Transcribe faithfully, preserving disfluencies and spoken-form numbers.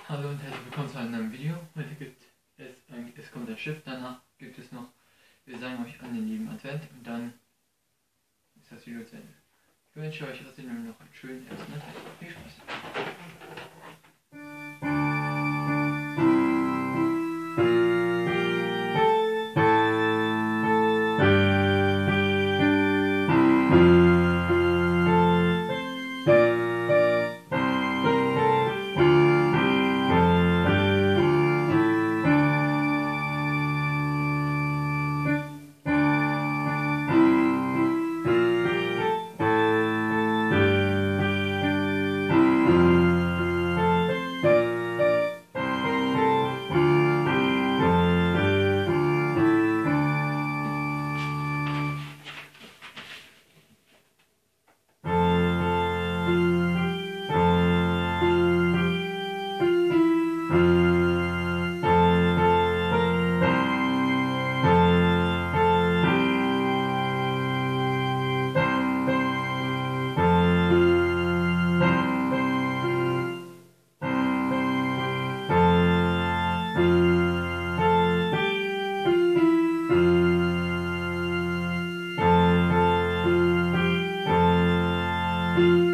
Hallo und herzlich willkommen zu einem neuen Video. Heute gibt es, ein, es kommt ein Schiff, danach gibt es noch, wir sagen euch an den lieben Advent und dann ist das Video zu Ende. Ich wünsche euch außerdem noch einen schönen ersten Advent. Viel Spaß! Thank you.